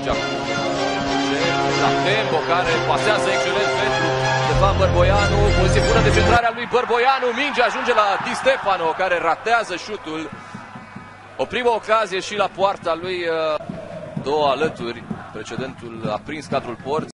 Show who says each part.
Speaker 1: mingea cu la Tembo, care pasează excelent pentru Ștefan Bărboianu. Poziție bună de centrare a lui Bărboianu. Mingea ajunge la Di Stefano, care ratează șutul. O primă ocazie și la poarta lui, două alături. Precedentul a prins cadrul porții.